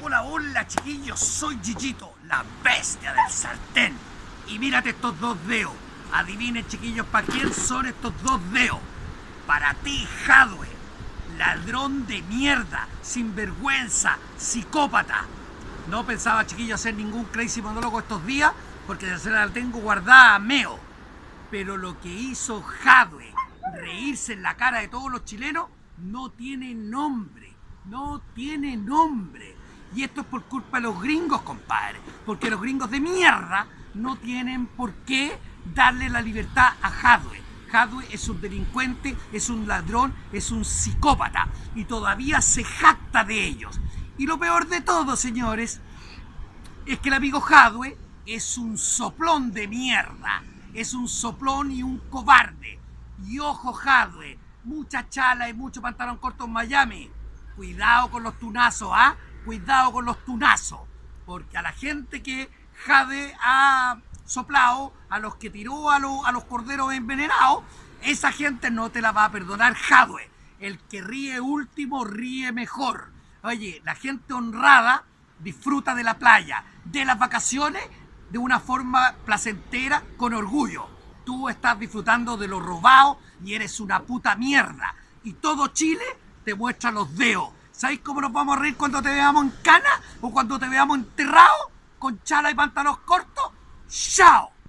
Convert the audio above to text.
Hola, hola chiquillos, soy Gigito, la bestia del sartén. Y mírate estos dos dedos. Adivinen chiquillos, ¿para quién son estos dos dedos? Para ti, Jadwe, ladrón de mierda, sinvergüenza, psicópata. No pensaba chiquillos hacer ningún crazy monólogo estos días, porque ya se la tengo guardada a meo. Pero lo que hizo Jadwe, reírse en la cara de todos los chilenos, no tiene nombre. No tiene nombre. Y esto es por culpa de los gringos, compadre. Porque los gringos de mierda no tienen por qué darle la libertad a Jadwe. Jadwe es un delincuente, es un ladrón, es un psicópata. Y todavía se jacta de ellos. Y lo peor de todo, señores, es que el amigo Jadwe es un soplón de mierda. Es un soplón y un cobarde. Y ojo, Jadwe, mucha chala y mucho pantalón corto en Miami. Cuidado con los tunazos, ¿ah? Cuidado con los tunazos. Porque a la gente que Jadwe ha soplado, a los que tiró a los corderos envenenados, esa gente no te la va a perdonar, Jadwe. El que ríe último ríe mejor. Oye, la gente honrada disfruta de la playa, de las vacaciones, de una forma placentera, con orgullo. Tú estás disfrutando de lo robado y eres una puta mierda. Y todo Chile te muestra los dedos. ¿Sabéis cómo nos vamos a reír cuando te veamos en cana o cuando te veamos enterrado con chala y pantalones cortos? ¡Chao!